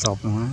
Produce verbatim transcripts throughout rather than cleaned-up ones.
sọc quá.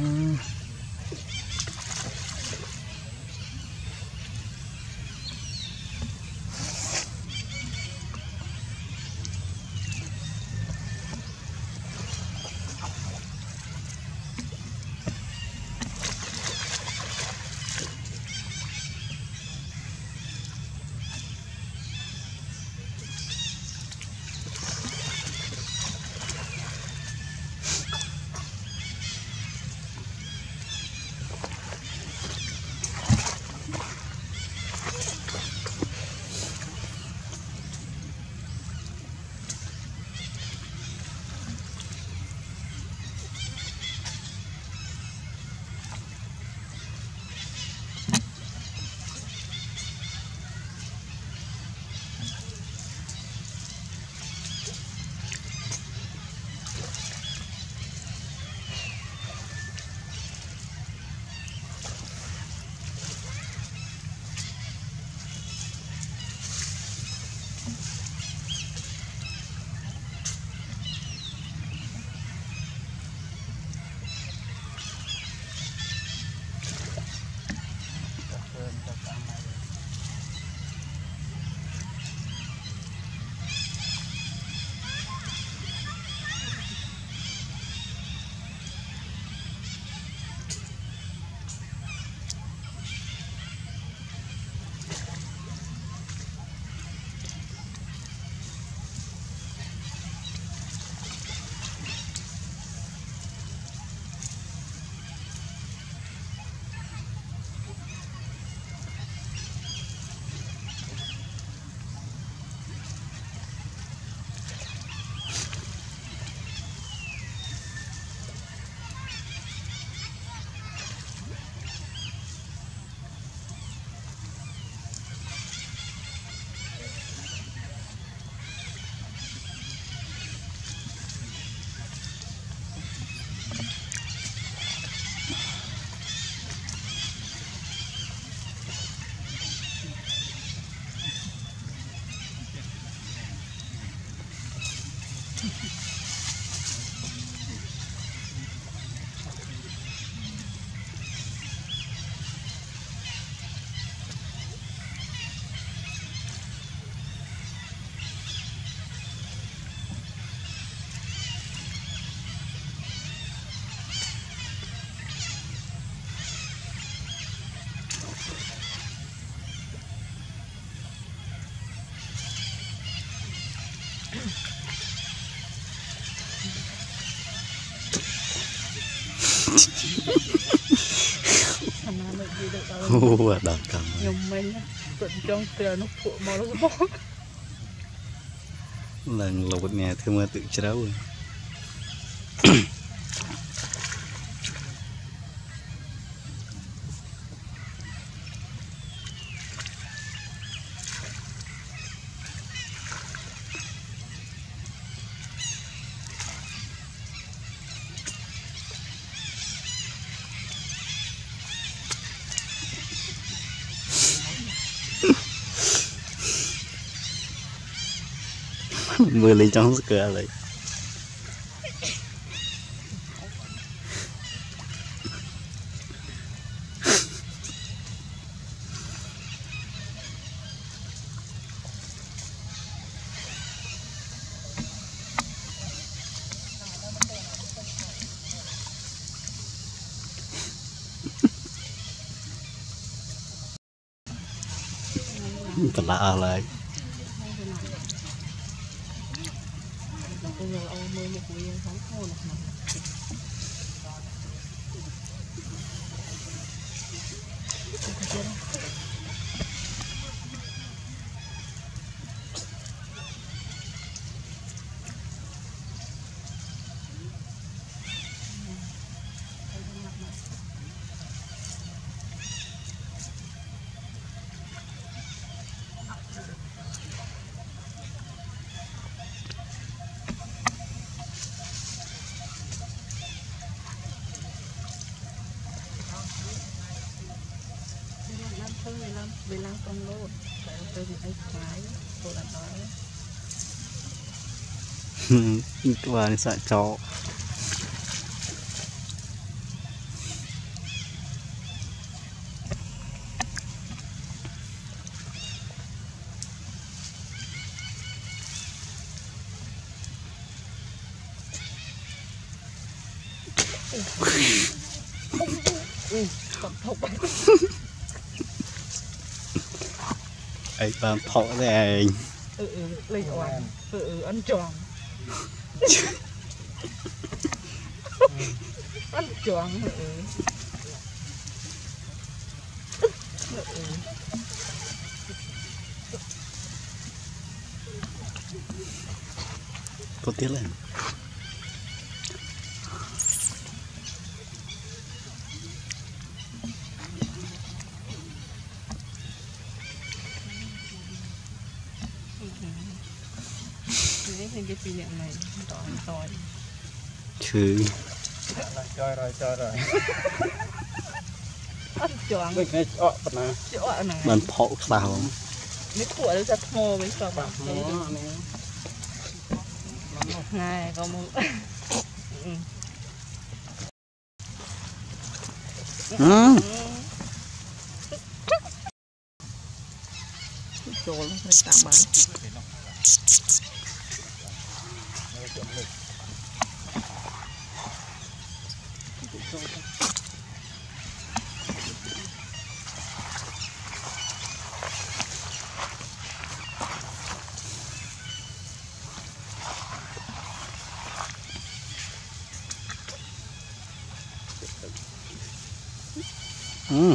Ủa đợt cầm nhung mình tận trong tiền nó phụ màu nó bó lần lột nhà thương mà tự cháu rồi. Mưa lên trong cửa lại thật lạ lại. bây giờ ông mới một buổi sáng khô này mười lăm con lốt tại tôi bị ấy trái tôi đã nói qua sợ chó còn thục ấy bạn thọ này ừ ừ lấy oan ừ ừ ăn tròn ăn tròn ừ ừ ừ có tiếc lên cái cái pin này tỏi tỏi chứ chơi rồi chơi rồi ăn tròn cái này ọ bật nè chỗ này bạn phọ sao mấy của nó ra thô mấy sao bạn nó này có một ừ chỗ nó phải tạm bán ừ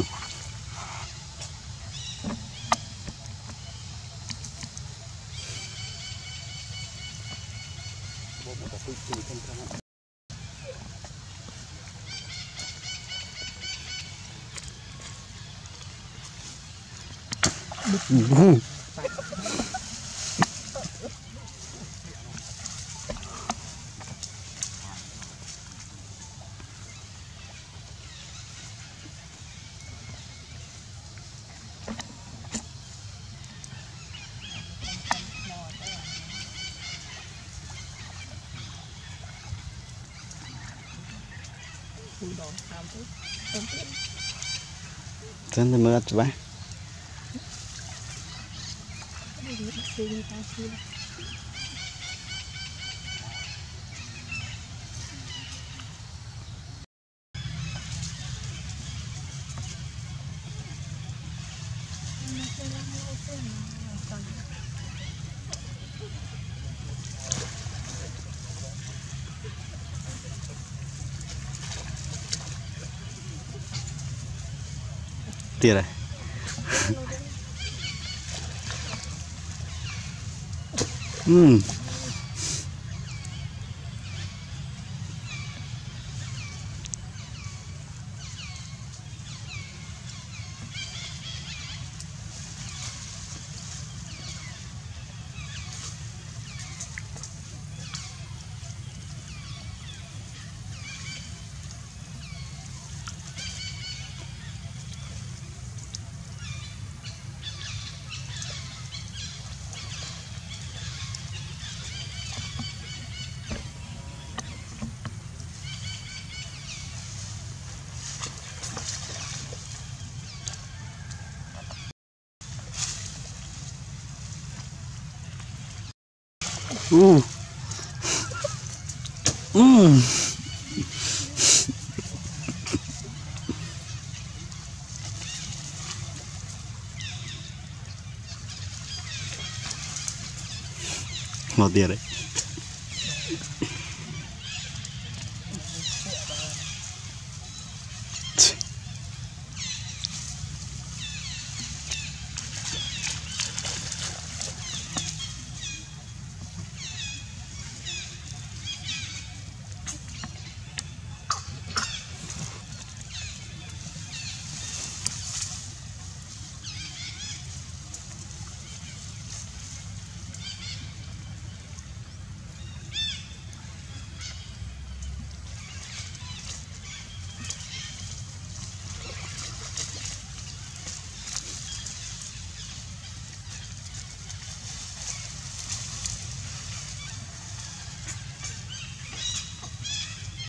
ừ真的没有吧？tiền này ừ ừ ừ một tiền đấy